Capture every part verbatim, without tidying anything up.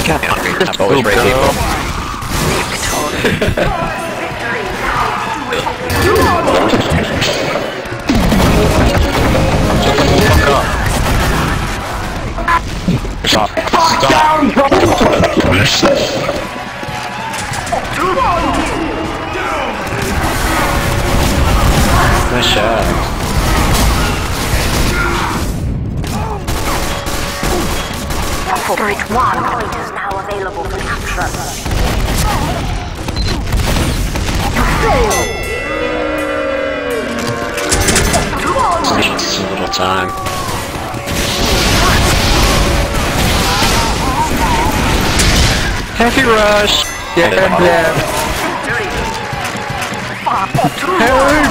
God, I've always raised people. Fuck up. Stop. Stop. Nice shot. Street one point is now available for capture. Just a little time. Heavy rush! Yeah, yeah. Howard!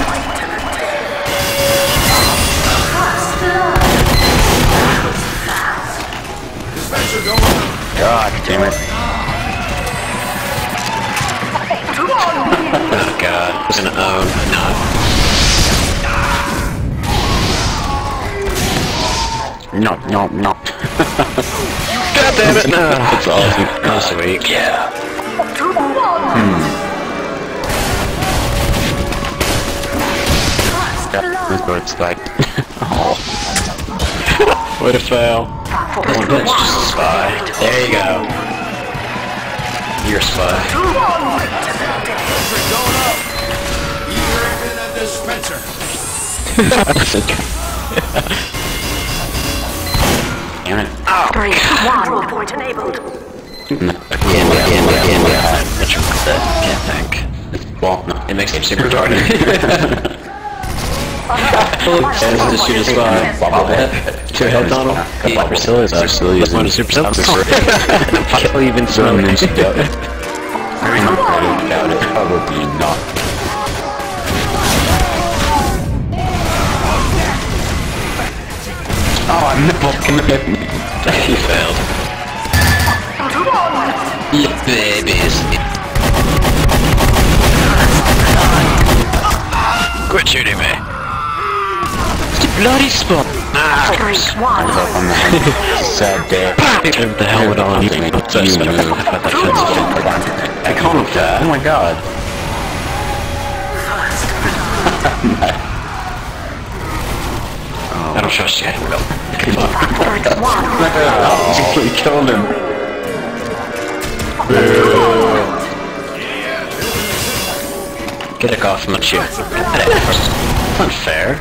God damn it. Oh god, I was gonna own, not. No, no, no. God damn it! No. That's awesome. That was sweet. Yeah. Hmm. This bird's like. Oh. What a fail. One bitch, just a spy. There you go. You're a spy. Damn it. Oh, Three, one, point enabled. No, again, again, again, again. What's wrong with that? Can't think. Well, no, it makes him super retarded. This is a shoot a spy. Two heads on him. Yeah, Priscilla is actually using one super self. Kill even some. I mean, I doubt it. Probably not. Oh, nipple commitment. He failed. You babies. Quit shooting me. Bloody spot! Ah, sad day. Turn the helmet on. You move. I call him that. Oh my god. I don't trust you. Oh, you killed him. Get it off, I'm not you. That's unfair.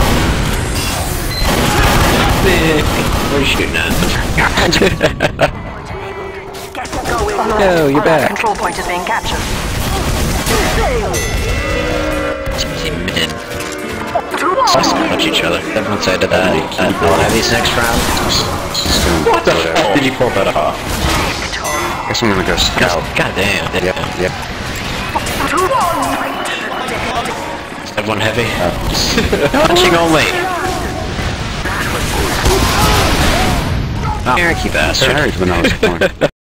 What are you shooting at? No, you're back. Control point is being captured. Easy men. Let's punch each other. Everyone say to that. Uh, no heavies next round. What the fuck did you pull that off? I guess I'm gonna go scout. God damn. Yep, yep. Have one heavy. Punching only. Oh, Eric, you bastard.